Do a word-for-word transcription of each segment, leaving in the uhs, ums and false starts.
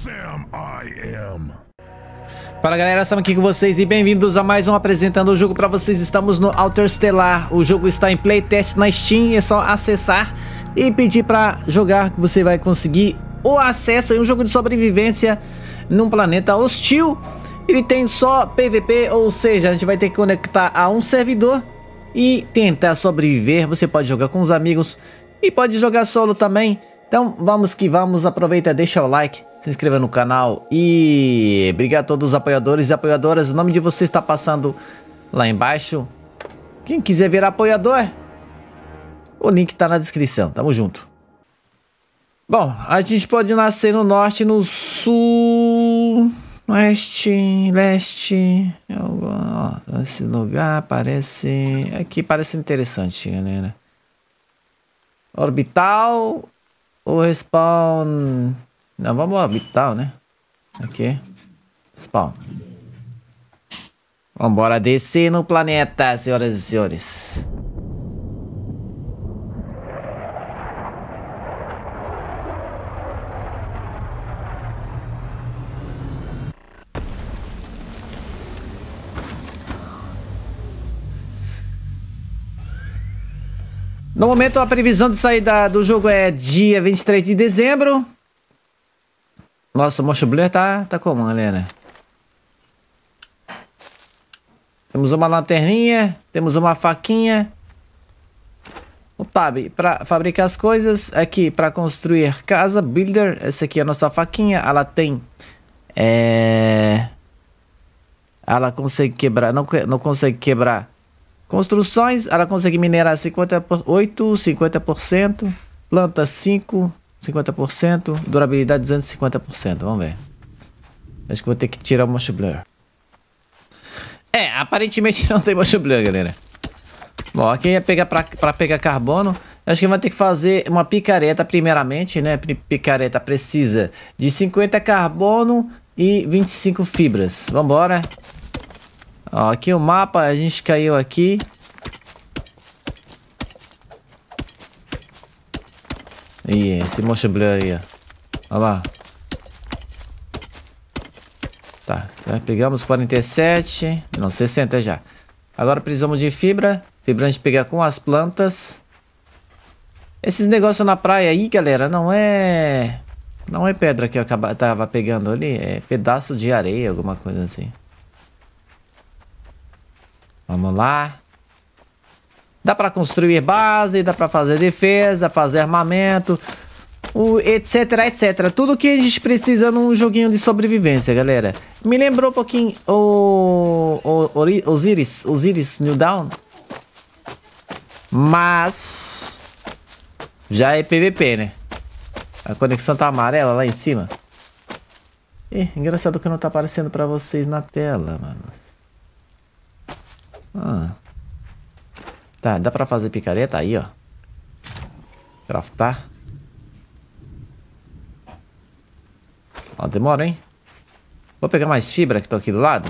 Sam I am. Fala galera, estamos aqui com vocês e bem-vindos a mais um Apresentando o Jogo para vocês. Estamos no Interstellar, o jogo está em playtest na Steam, é só acessar e pedir para jogar que você vai conseguir o acesso. É um jogo de sobrevivência num planeta hostil. Ele tem só P V P, ou seja, a gente vai ter que conectar a um servidor e tentar sobreviver. Você pode jogar com os amigos e pode jogar solo também. Então vamos que vamos, aproveita, deixa o like, se inscreva no canal e obrigado a todos os apoiadores e apoiadoras. O nome de você está passando lá embaixo. Quem quiser virar apoiador, o link está na descrição. Tamo junto. Bom, a gente pode nascer no norte, no sul, oeste, leste. Ó, esse lugar parece... Aqui parece interessante, galera. Orbital ou respawn? Não, vamos orbital, né? Aqui. Spawn. Vambora descer no planeta, senhoras e senhores. No momento a previsão de saída do jogo é dia vinte e três de dezembro. Nossa, o motion blur tá, tá como, galera? Temos uma lanterninha, temos uma faquinha. O tab para fabricar as coisas. Aqui para construir casa, builder. Essa aqui é a nossa faquinha. Ela tem... É... Ela consegue quebrar... Não, não consegue quebrar... Construções, ela consegue minerar cinquenta por oito, cinquenta por cento, planta cinco, cinquenta por cento, durabilidade duzentos e cinquenta por cento, vamos ver. Acho que vou ter que tirar o motion blur. É, aparentemente não tem motion blur, galera. Bom, aqui ia pegar para pegar carbono. Acho que vai ter que fazer uma picareta primeiramente, né? Picareta precisa de cinquenta carbono e vinte e cinco fibras. Vambora. Ó, aqui o mapa, a gente caiu aqui. Ih, esse motion blur aí, ó. Olha lá. Tá, já pegamos quarenta e sete. Não, sessenta já. Agora precisamos de fibra. Fibra a gente pega com as plantas. Esses negócios na praia aí, galera, não é... Não é pedra que eu acaba, tava pegando ali. É pedaço de areia, alguma coisa assim. Vamos lá. Dá para construir base, dá para fazer defesa, fazer armamento, o etc, etc. Tudo que a gente precisa num joguinho de sobrevivência, galera. Me lembrou um pouquinho o, o, o Osiris, Osiris New Dawn. Mas já é P V P, né? A conexão tá amarela lá em cima. Ih, engraçado que não tá aparecendo para vocês na tela, mano. Ah. Tá, dá pra fazer picareta aí, ó. Craftar. Ó, demora, hein? Vou pegar mais fibra que tô aqui do lado.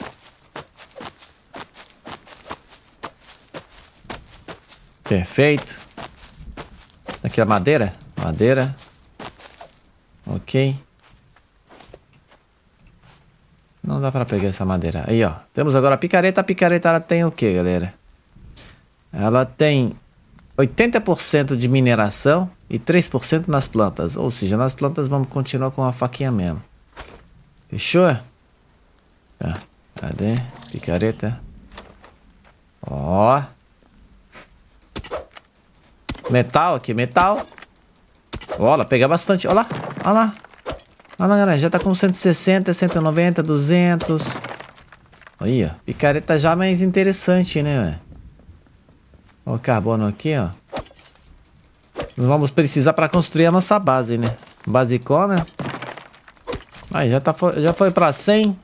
Perfeito. Aqui a madeira. Madeira. Ok. Não dá pra pegar essa madeira. Aí, ó. Temos agora a picareta. A picareta, ela tem o que, galera? Ela tem oitenta por cento de mineração e três por cento nas plantas. Ou seja, nas plantas vamos continuar com a faquinha mesmo. Fechou? Tá. Cadê? Picareta. Ó. Metal aqui, metal. Ó, ela pega bastante. Olha lá. Olha lá. Olha lá, galera, já tá com cento e sessenta, cento e noventa, duzentos. Aí, ó. Picareta já mais interessante, né, velho? Ó, o carbono aqui, ó. Vamos precisar para construir a nossa base, né? Basicona. Aí, já, tá, já foi para cem.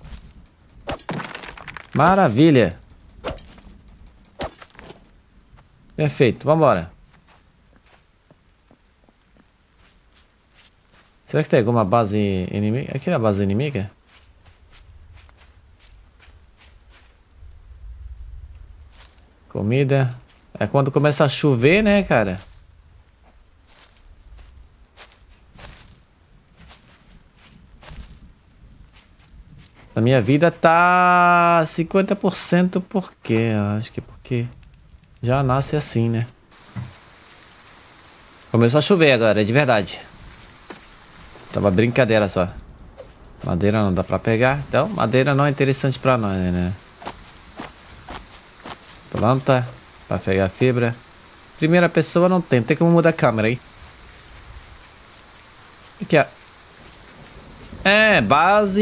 Maravilha. Perfeito, vambora. Será que tem alguma base inimiga? Aqui é a base inimiga? Comida. É quando começa a chover, né, cara? A minha vida tá cinquenta por cento por quê? Acho que porque já nasce assim, né? Começou a chover agora, é de verdade. Tava brincadeira só. Madeira não dá pra pegar, então madeira não é interessante pra nós, né? Planta, pra pegar fibra. Primeira pessoa não tem, tem como mudar a câmera aí. O que é? É, base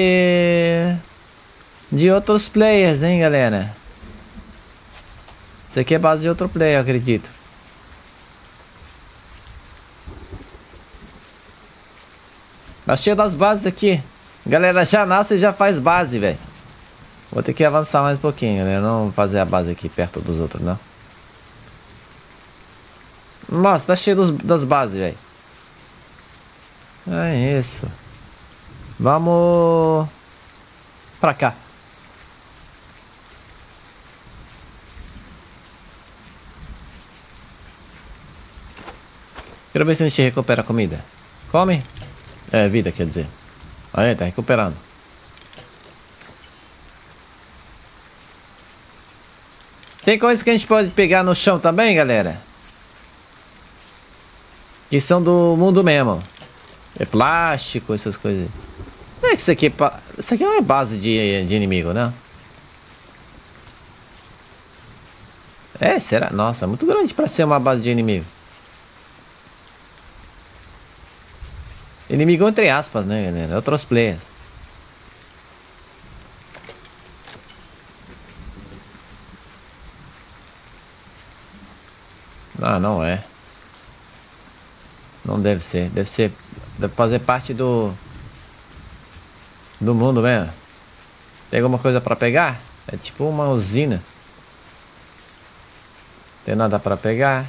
de outros players, hein, galera? Isso aqui é base de outro player, eu acredito. Tá cheio das bases aqui. Galera, já nasce e já faz base, velho. Vou ter que avançar mais um pouquinho, galera. Não fazer a base aqui perto dos outros, não. Nossa, tá cheio dos, das bases, velho. É isso. Vamos pra cá. Quero ver se a gente recupera a comida. Come? É, vida, quer dizer. Aí, tá recuperando. Tem coisas que a gente pode pegar no chão também, galera. Que são do mundo mesmo. É plástico, essas coisas. Não é que isso aqui é... Pa... Isso aqui não é base de, de inimigo, né? É, será? Nossa, é muito grande pra ser uma base de inimigo. Inimigo entre aspas, né, galera? Outros players. Ah, não é. Não deve ser. Deve ser... Deve fazer parte do... Do mundo mesmo. Tem alguma coisa pra pegar? É tipo uma usina. Tem nada pra pegar.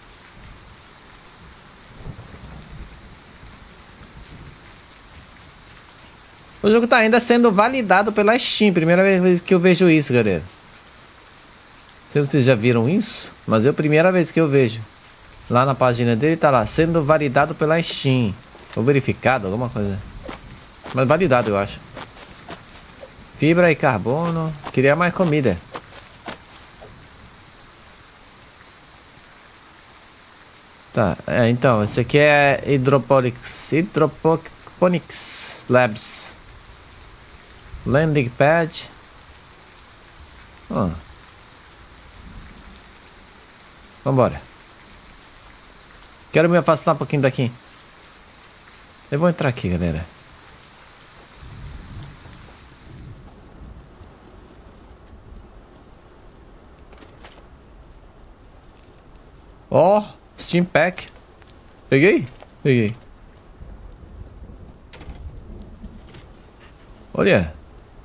O jogo tá ainda sendo validado pela Steam. Primeira vez que eu vejo isso, galera. Não sei se vocês já viram isso, mas é a primeira vez que eu vejo. Lá na página dele tá lá, sendo validado pela Steam. Ou verificado, alguma coisa. Mas validado, eu acho. Fibra e carbono. Queria mais comida. Tá, é, então, esse aqui é Hydroponics. Hydroponics Labs. Landing pad. Oh. Vambora. Quero me afastar um pouquinho daqui. Eu vou entrar aqui, galera. Ó, oh, Steam Pack. Peguei? Peguei. Olha.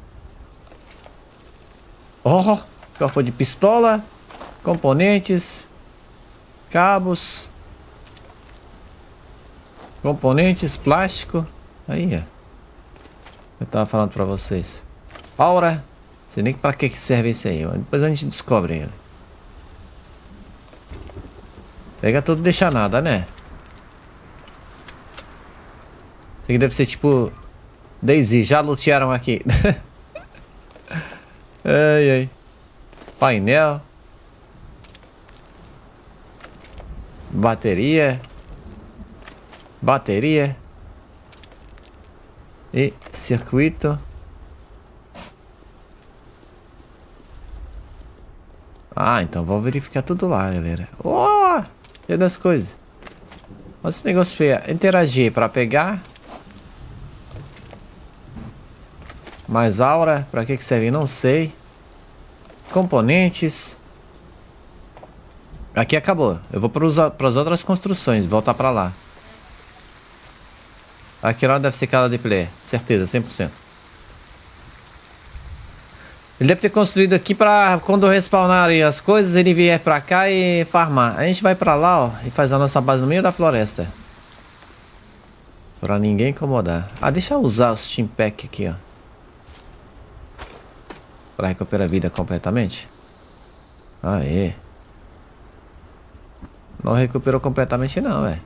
Ó, oh, corpo de pistola. Componentes. Cabos. Componentes, plástico. Aí, ó. Eu tava falando pra vocês. Aura. Não sei nem pra que que serve esse aí, mas depois a gente descobre ele. Pega tudo e deixa nada, né? Isso aqui deve ser tipo... Daisy, já lutearam aqui. Ai, ai. Painel. Bateria. Bateria. E circuito. Ah, então vou verificar tudo lá, galera. Oh! Cheio das coisas. Olha esse negócio feio. Interagir para pegar. Mais aura. Para que que serve? Não sei. Componentes. Aqui acabou. Eu vou para as outras construções. Voltar para lá. Aqui lá deve ser casa de player. Certeza, cem por cento. Ele deve ter construído aqui para quando respawnarem as coisas, ele vier para cá e farmar. A gente vai para lá, ó, e faz a nossa base no meio da floresta. Para ninguém incomodar. Ah, deixa eu usar o Steam Pack aqui, ó. Para recuperar a vida completamente. Aê. Não recuperou completamente não, velho.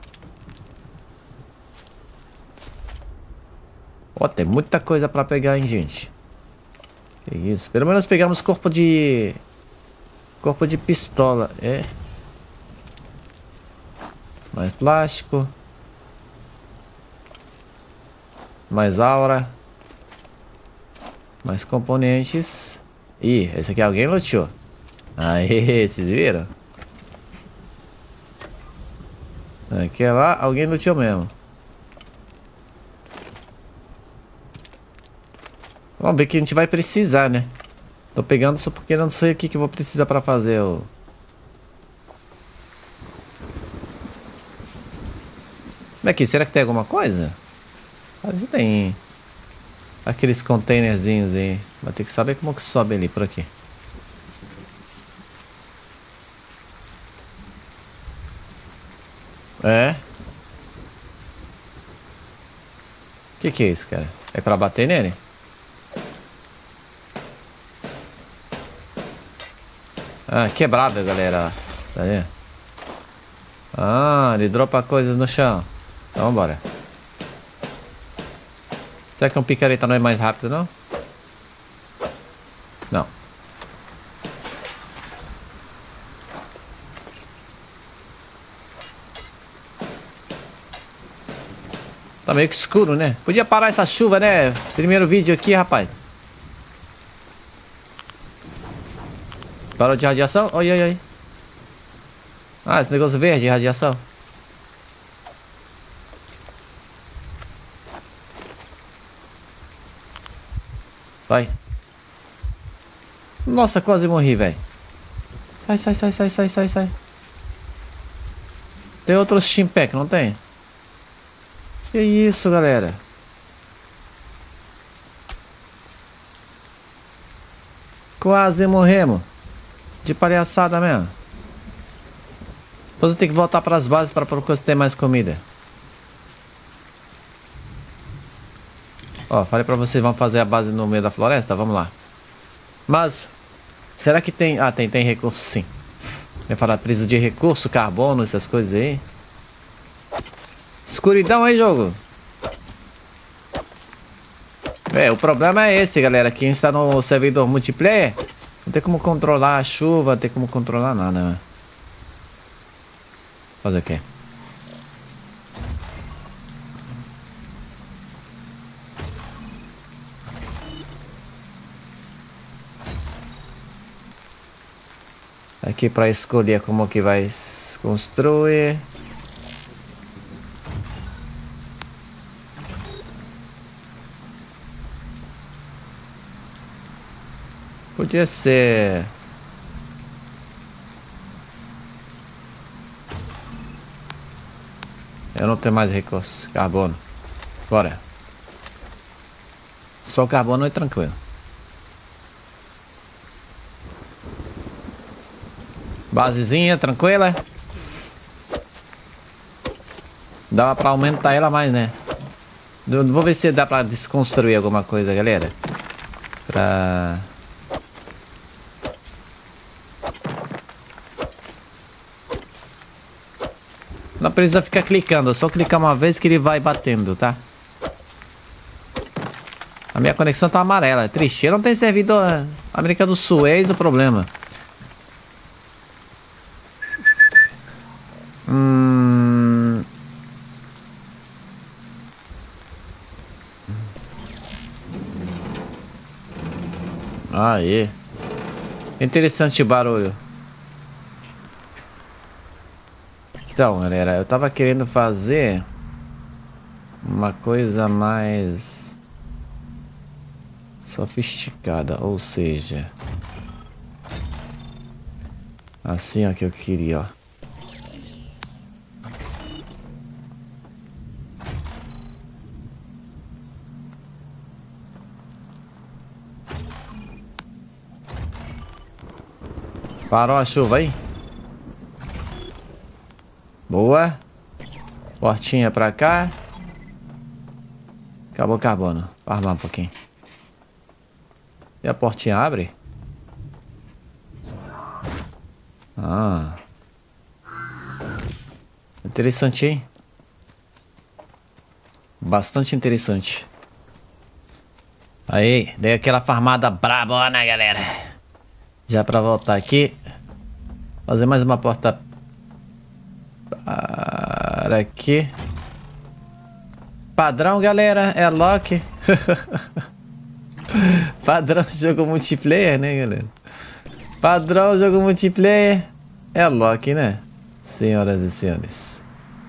Ó, tem muita coisa para pegar, hein, gente. Que isso? Pelo menos pegamos corpo de... Corpo de pistola. É. Mais plástico. Mais aura. Mais componentes. Ih, esse aqui alguém luteou. Aí, vocês viram? Aqui lá, alguém luteou mesmo. Vamos ver que a gente vai precisar, né? Tô pegando só porque eu não sei o que, que eu vou precisar pra fazer o... Como é que? Será que tem alguma coisa? Ah, não tem... Aqueles containerzinhos aí. Vai ter que saber como que sobe ali por aqui. É? O que que é isso, cara? É pra bater nele? Ah, quebrada, galera. Tá vendo? Ah, ele dropa coisas no chão. Então vambora. Será que um picareta não é mais rápido, não? Não. Tá meio que escuro, né? Podia parar essa chuva, né? Primeiro vídeo aqui, rapaz. Parou de radiação? Oi, oi, oi. Ah, esse negócio verde de radiação. Vai. Nossa, quase morri, velho. Sai, sai, sai, sai, sai, sai, sai. Tem outros Chimpack, não tem? Que isso, galera? Quase morremos. De palhaçada mesmo. Depois eu tenho que voltar para as bases para procurar se tem mais comida. Ó, falei pra vocês, vamos fazer a base no meio da floresta? Vamos lá. Mas, será que tem... Ah, tem, tem recurso sim. Eu ia falar, preciso de recurso, carbono, essas coisas aí. Escuridão aí, jogo. É, o problema é esse, galera. Quem está no servidor multiplayer, não tem como controlar a chuva, não tem como controlar nada, né? Fazer o quê? Aqui para escolher como que vai construir. Podia ser... Eu não tenho mais recursos. Carbono. Bora. Só carbono é tranquilo. Basezinha, tranquila. Dá pra aumentar ela mais, né? Vou ver se dá pra desconstruir alguma coisa, galera. Pra... Não precisa ficar clicando, é só clicar uma vez que ele vai batendo, tá? A minha conexão tá amarela, é triste. Eu não tenho servidor América do Sul, é esse o problema. Hum... Aí. Interessante o barulho. Então, galera, eu tava querendo fazer uma coisa mais sofisticada, ou seja, assim ó que eu queria, ó. Parou a chuva aí? Boa. Portinha pra cá. Acabou o carbono. Vou armar um pouquinho. E a portinha abre? Ah. Interessante, hein? Aí, dei aquela farmada brabona, galera. Já pra voltar aqui. Fazer mais uma porta. Para aqui. Padrão, galera, é lock. Padrão jogo multiplayer, né, galera? Padrão jogo multiplayer é lock, né? Senhoras e senhores.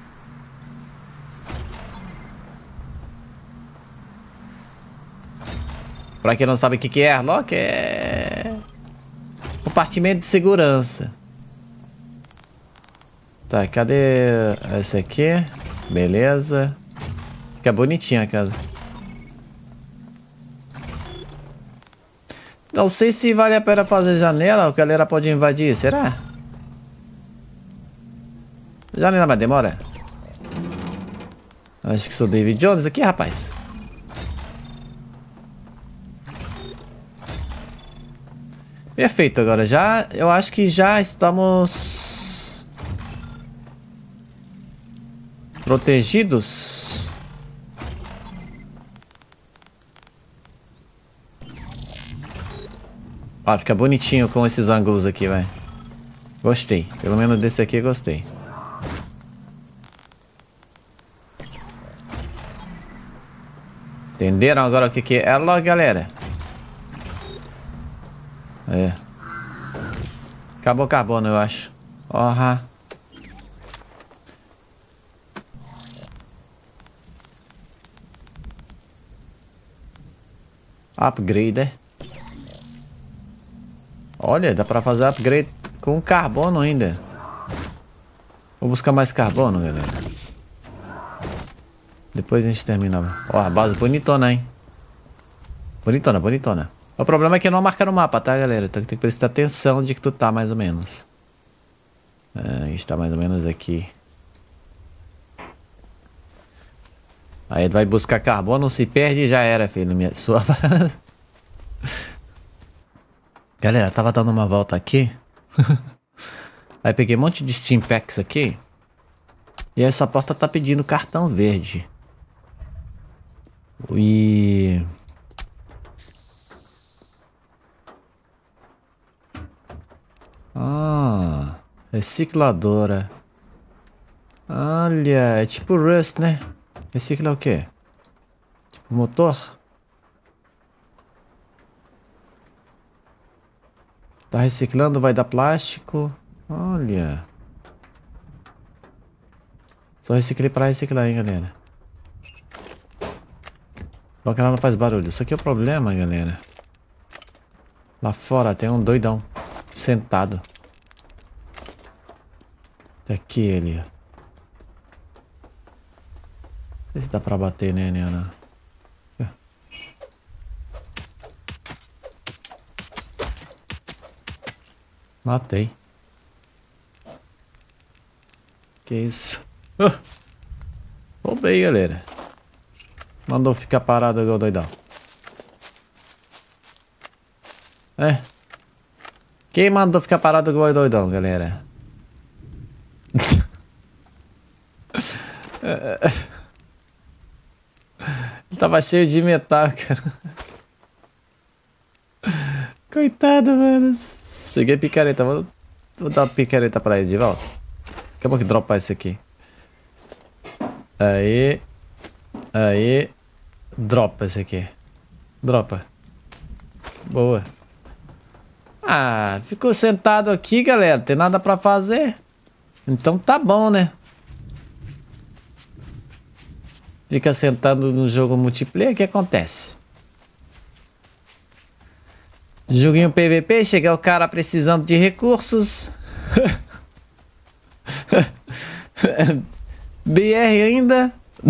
Pra quem não sabe o que é airlock, é compartimento de segurança. Tá, cadê esse aqui? Beleza. Fica bonitinha a casa. Não sei se vale a pena fazer janela, a galera pode invadir, será? Janela, mas demora. Acho que sou David Jones aqui, rapaz. Perfeito, agora já, eu acho que já estamos protegidos. Ah, fica bonitinho com esses ângulos aqui, vai. Gostei, pelo menos desse aqui eu gostei. Entenderam agora o que que é airlock, galera? É. Acabou o carbono, eu acho. Orra. Upgrade, é? Olha, dá pra fazer upgrade com carbono ainda. Vou buscar mais carbono, galera. Depois a gente termina. Ó, a base bonitona, hein? Bonitona, bonitona. O problema é que não marca no mapa, tá, galera? Então tem que prestar atenção de que tu tá, mais ou menos. É, está mais ou menos aqui. Aí vai buscar carbono, se perde e já era, filho. Minha, sua... Galera, tava dando uma volta aqui. Aí peguei um monte de Steam Packs aqui. E essa porta tá pedindo cartão verde. E... Ah, recicladora. Olha, é tipo Rust, né? Recicla o quê? Tipo motor? Tá reciclando, vai dar plástico. Olha. Só reciclei pra reciclar, hein, galera. Bom que ela não faz barulho. Isso aqui é o problema, galera. Lá fora tem um doidão sentado. Tá aqui ele. Não sei se dá pra bater nele, Ana. Matei. Que isso? Uh, roubei, galera. Mandou ficar parado igual doidão. É. Quem mandou ficar parado igual doidão, galera? Tava cheio de metal, cara. Coitado, mano. Peguei picareta. Vou, vou dar uma picareta pra ele de volta. Acabou que dropar esse aqui. Aí. Aí. Dropa esse aqui. Dropa. Boa. Ah, ficou sentado aqui, galera. Tem nada pra fazer. Então tá bom, né? Fica sentado no jogo multiplayer, o que acontece? Joguinho P V P, chega o cara precisando de recursos. B R ainda.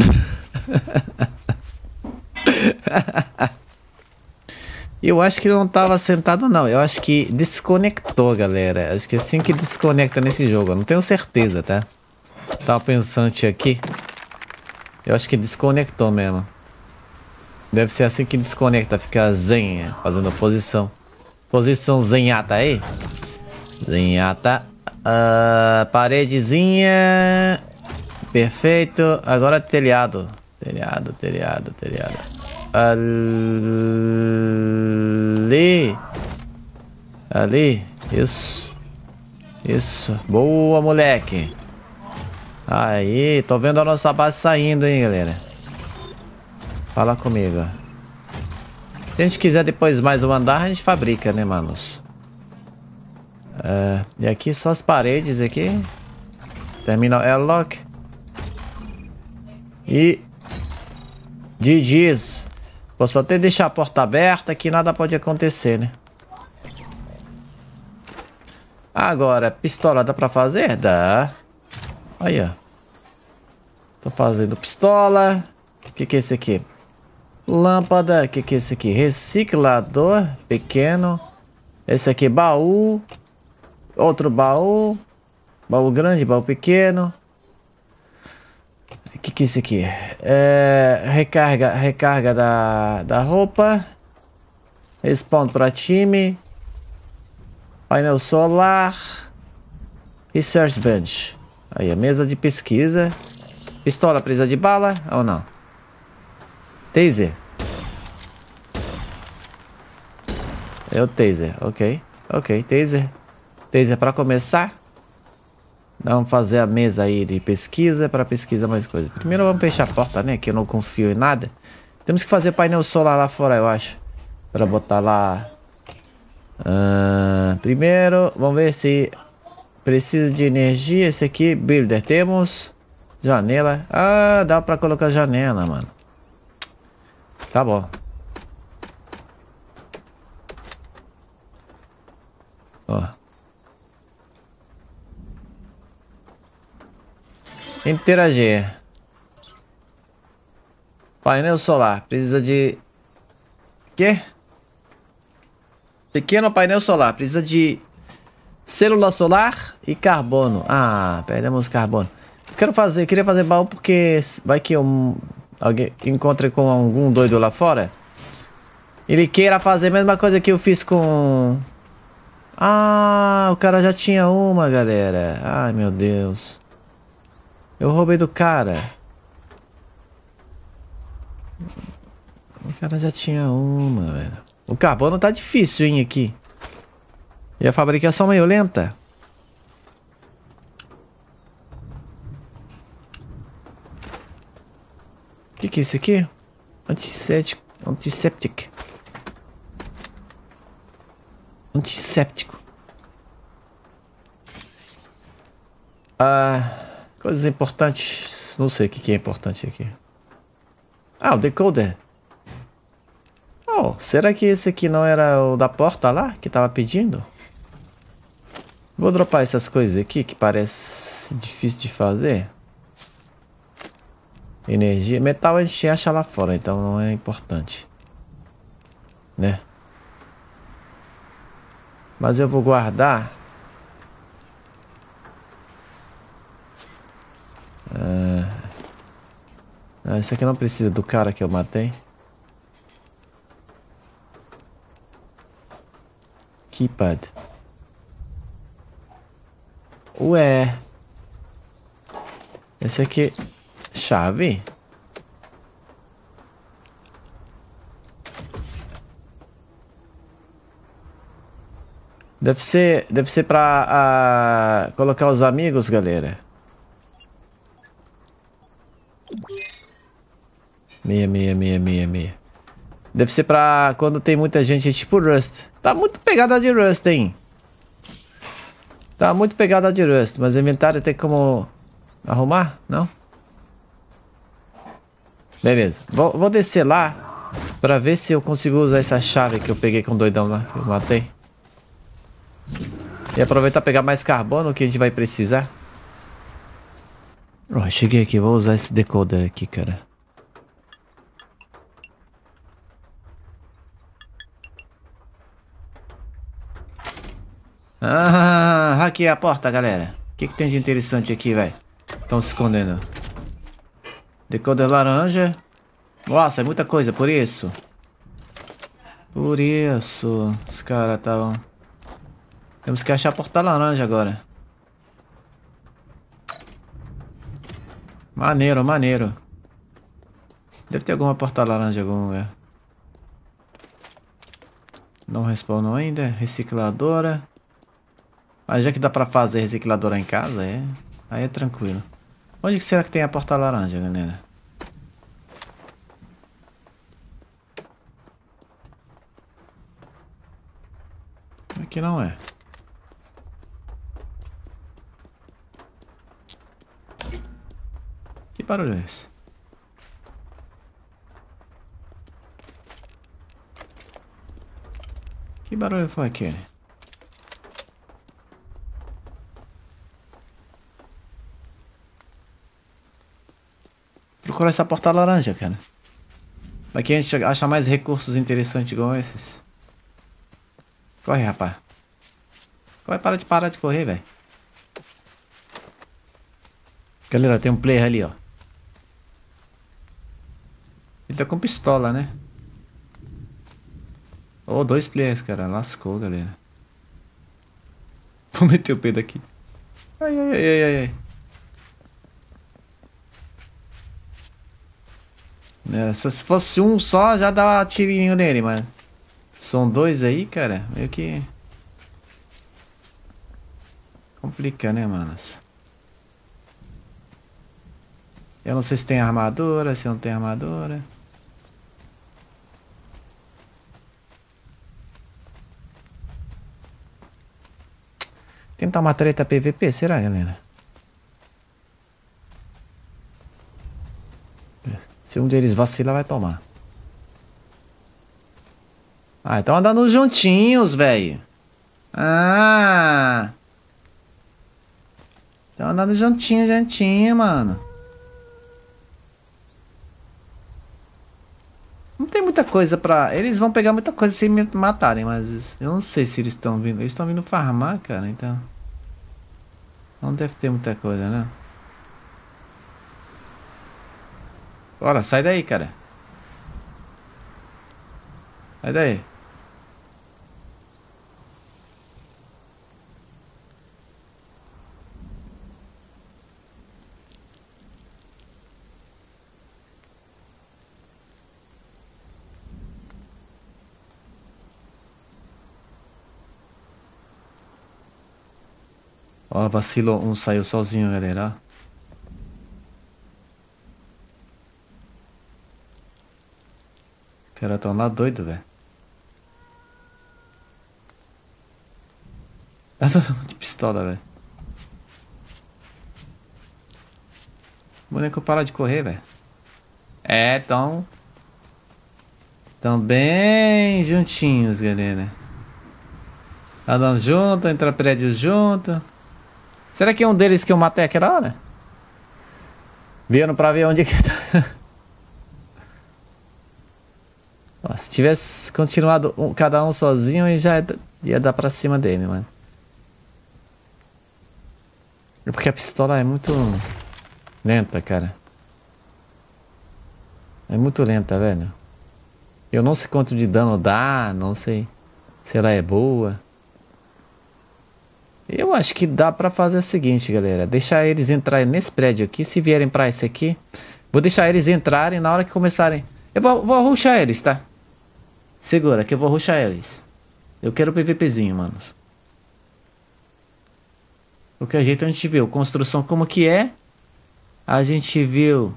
Eu acho que ele não tava sentado, não. Eu acho que desconectou, galera. Acho que é assim que desconecta nesse jogo. Eu não tenho certeza, tá? Tava pensante aqui. Eu acho que desconectou mesmo. Deve ser assim que desconecta. Fica zen, fazendo posição. Posição zenhata aí. Zenhata. Uh, paredezinha. Perfeito. Agora telhado. Telhado, telhado, telhado. Ali. Ali. Isso. Isso. Boa, moleque. Aí, tô vendo a nossa base saindo, hein, galera. Fala comigo. Se a gente quiser depois mais um andar, a gente fabrica, né, manos? É, e aqui só as paredes aqui. Terminal airlock. E... G G's. Vou só até deixar a porta aberta que nada pode acontecer, né? Agora, pistola dá pra fazer? Dá. Aí, ó. Tô fazendo pistola. O que que é esse aqui? Lâmpada. O que que é esse aqui? Reciclador pequeno. Esse aqui, baú. Outro baú. Baú grande, baú pequeno. O que que é esse aqui? É, recarga, recarga da, da roupa. Respawn para time. Painel solar. Research bench. Aí a mesa de pesquisa. Pistola presa de bala ou não? Taser. É o taser, ok. Ok, taser. Taser para começar. Vamos fazer a mesa aí de pesquisa para pesquisar mais coisas. Primeiro vamos fechar a porta, né? Que eu não confio em nada. Temos que fazer painel solar lá fora, eu acho. Para botar lá. Uh, primeiro, vamos ver se precisa de energia. Esse aqui, builder. Temos janela. Ah, dá para colocar janela, mano. Tá bom. Ó. Interagir. Painel solar. Precisa de... Quê? Pequeno painel solar. Precisa de... Célula solar e carbono. Ah, perdemos carbono. Quero fazer... Queria fazer baú porque... Vai que um... Alguém encontre com algum doido lá fora. Ele queira fazer a mesma coisa que eu fiz com... Ah, o cara já tinha uma, galera. Ai, meu Deus. Eu roubei do cara. O cara já tinha uma, velho. O carbono tá difícil, hein, aqui. E a fabricação meio lenta. O que que é isso aqui? Antisséptico. Antisséptico. Antisséptico. Ah... Coisas importantes. Não sei o que, que é importante aqui. Ah, o decoder. Oh, será que esse aqui não era o da porta lá? Que tava pedindo? Vou dropar essas coisas aqui que parece difícil de fazer. Energia. Metal a gente acha lá fora, então não é importante. Né? Mas eu vou guardar. Ah, esse aqui não precisa do cara que eu matei. Keypad. Ué. Esse aqui... Chave? Deve ser... Deve ser pra... Uh, colocar os amigos, galera. Meia, meia, meia, meia, meia. Deve ser pra quando tem muita gente, tipo Rust. Tá muito pegada de Rust, hein? Tá muito pegada de Rust. Mas inventário tem como arrumar? Não? Beleza. Vou, vou descer lá pra ver se eu consigo usar essa chave que eu peguei com o doidão lá, que eu matei. E aproveitar pegar mais carbono que a gente vai precisar. Oh, cheguei aqui, vou usar esse decoder aqui, cara. Ah, hackeei a porta, galera. O que, que tem de interessante aqui, velho? Estão se escondendo. Decoder laranja. Nossa, é muita coisa, por isso. Por isso. Os caras estavam... Temos que achar a porta laranja agora. Maneiro, maneiro. Deve ter alguma porta laranja em algum lugar. Não respawnou ainda. Recicladora. Mas já que dá pra fazer recicladora em casa, é... aí é tranquilo. Onde que será que tem a porta laranja, galera? Aqui não é. Que barulho é esse? Que barulho foi aquele? Procura essa porta laranja, cara. Aqui a gente acha mais recursos interessantes igual esses. Corre, rapaz. Corre, para de parar de correr, velho. Galera, tem um player ali, ó. Ele tá com pistola, né? Oh, dois players, cara. Lascou, galera. Vou meter o pedo aqui. Ai, ai, ai, ai, ai. É, se fosse um só, já dá tirinho nele, mas... São dois aí, cara. Meio que... complica, né, manos? Eu não sei se tem armadura, se não tem armadura. Tentar uma treta P V P, será, galera? Se um deles vacilar, vai tomar. Ah, estão andando juntinhos, velho. Ah! Estão andando juntinho, juntinho, mano. Não tem muita coisa pra... Eles vão pegar muita coisa se me matarem, mas... Eu não sei se eles estão vindo... Eles estão vindo farmar, cara, então... Não deve ter muita coisa, né? Bora, sai daí, cara. Sai daí. Ó, vacilou. Um saiu sozinho, galera. Os caras tão lá doido, velho. De pistola, velho. O boneco para de correr, velho. É, tão... Tão bem juntinhos, galera. Andando junto, entra prédio junto. Será que é um deles que eu matei aquela hora? Vieram pra ver onde que tá. Ó, se tivesse continuado um, cada um sozinho, já ia, ia dar pra cima dele, mano. É porque a pistola é muito lenta, cara. É muito lenta, velho. Eu não sei quanto de dano dá, não sei se ela é boa. Eu acho que dá pra fazer o seguinte, galera. Deixar eles entrarem nesse prédio aqui. Se vierem pra esse aqui, vou deixar eles entrarem na hora que começarem. Eu vou, vou rushar eles, tá? Segura que eu vou rushar eles. Eu quero PVPzinho, manos. Qualquer jeito a gente viu construção como que é. A gente viu.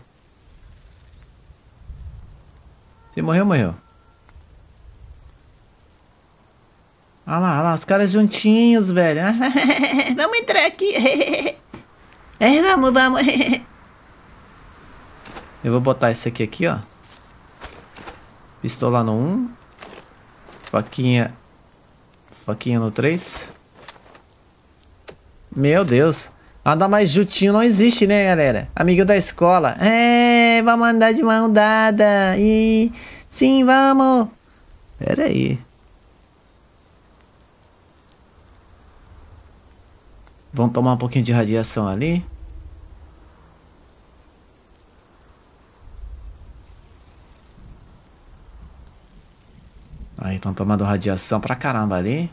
Se morreu, morreu. Olha lá, olha lá, os caras juntinhos, velho. Vamos entrar aqui. É, vamos, vamos. Eu vou botar esse aqui aqui, ó. Pistola no um. Faquinha. Faquinha no três. Meu Deus. Andar mais juntinho não existe, né, galera? Amigo da escola. É, vamos andar de mão dada. E sim, vamos. Pera aí. Vamos tomar um pouquinho de radiação ali. Aí, estão tomando radiação pra caramba ali.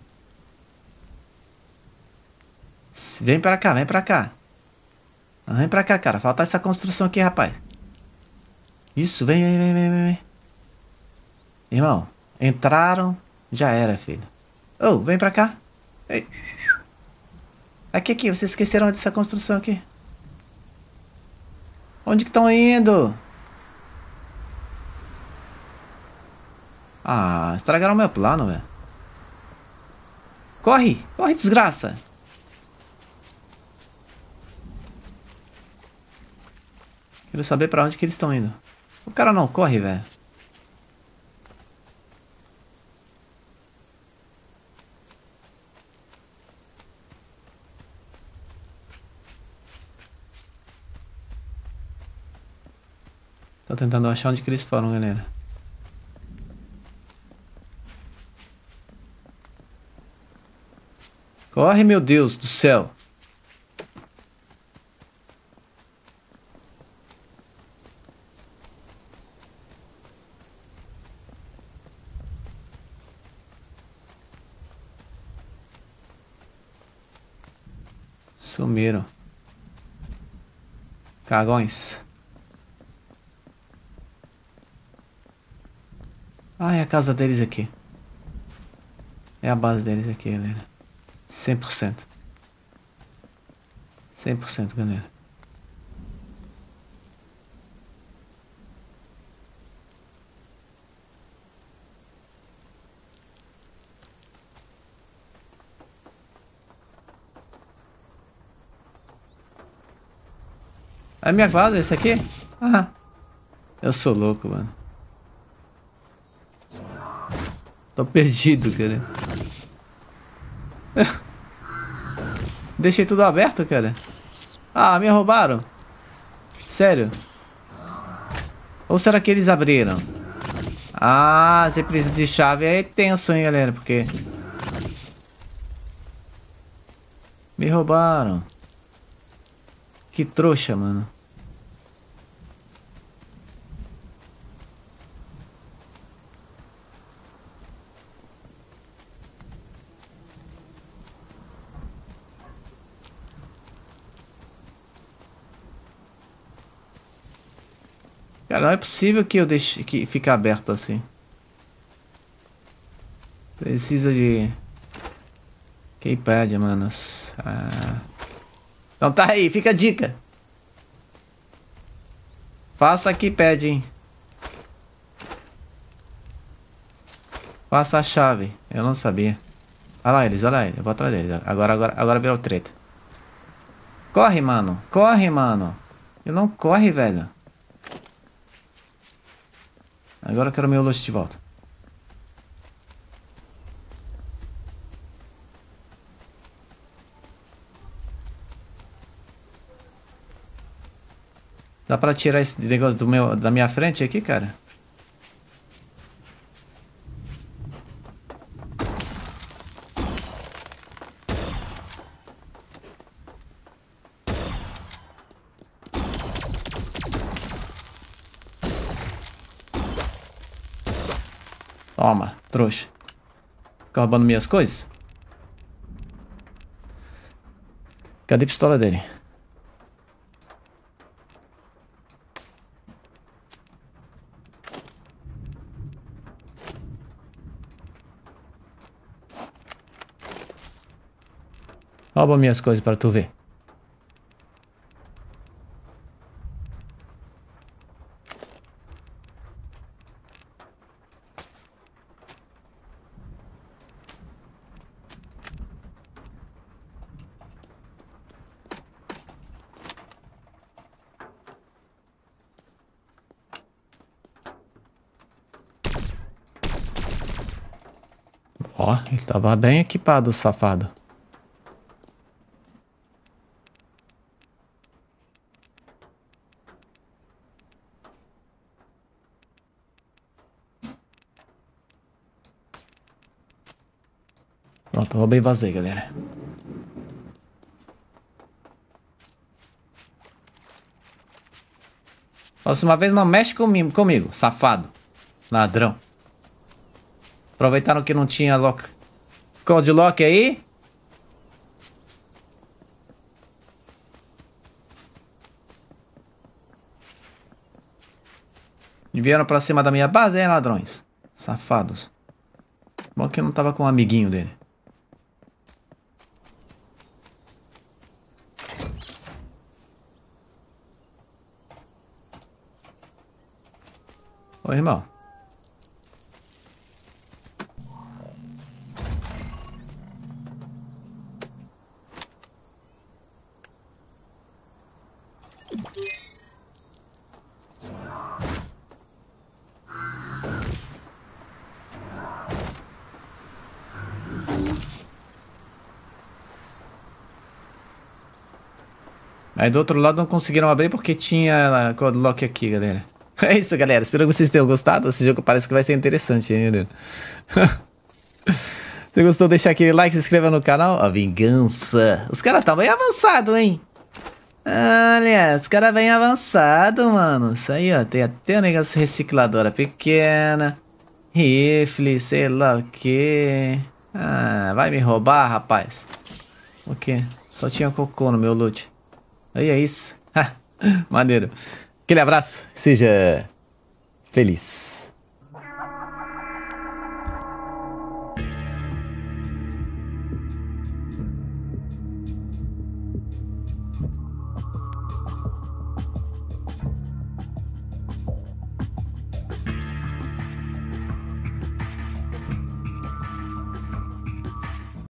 Vem pra cá, vem pra cá. Vem pra cá, cara. Falta essa construção aqui, rapaz. Isso, vem, vem, vem, vem, vem. Irmão, entraram. Já era, filho. Oh, vem pra cá. Ei. Aqui, aqui. Vocês esqueceram dessa construção aqui. Onde que estão indo? Ah, estragaram meu plano, velho. Corre! Corre, desgraça! Quero saber pra onde que eles estão indo. O cara não corre, velho. Tô tentando achar onde que eles foram, galera. Corre, meu Deus do céu. Sumiram. Cagões. Ah, é a casa deles aqui. É a base deles aqui, galera. cem por cento. cem por cento, galera. É a minha base, esse aqui? Ah, eu sou louco, mano. Tô perdido, cara. Deixei tudo aberto, cara. Ah, me roubaram. Sério? Ou será que eles abriram? Ah, você precisa de chave. É tenso, hein, galera, porque... Me roubaram. Que trouxa, mano. Cara, não é possível que eu deixe que fique aberto assim. Precisa de keypad, manos. Ah. Então tá aí, fica a dica. Faça keypad, hein. Faça a chave. Eu não sabia. Olha lá eles, olha lá eles. Eu vou atrás deles. Agora, agora, agora virou treta. Corre, mano. Corre, mano. Eu não corre, velho. Agora eu quero meu luxo de volta. Dá pra tirar esse negócio do meu, da minha frente aqui, cara? Toma, trouxa. Fica roubando minhas coisas? Cadê a pistola dele? Rouba minhas coisas para tu ver. Ó, ele tava bem equipado, o safado. Pronto, roubei e vazei, galera. Próxima vez não mexe comigo, comigo, safado. Ladrão. Aproveitaram que não tinha lock. Code lock aí. E vieram pra cima da minha base, hein, ladrões? Safados. Bom que eu não tava com um amiguinho dele. Ô, irmão. Aí do outro lado não conseguiram abrir porque tinha codlock aqui, galera. É isso, galera. Espero que vocês tenham gostado. Esse jogo parece que vai ser interessante, hein, galera? Se gostou, deixa aquele like, se inscreva no canal. A vingança. Os caras estão bem avançados, hein? Olha, os caras bem avançados, mano. Isso aí, ó. Tem até um negócio recicladora pequena. Rifle, sei lá o que. Ah, vai me roubar, rapaz. O que? Só tinha cocô no meu loot. Aí é isso. Maneiro. Aquele abraço. Seja feliz.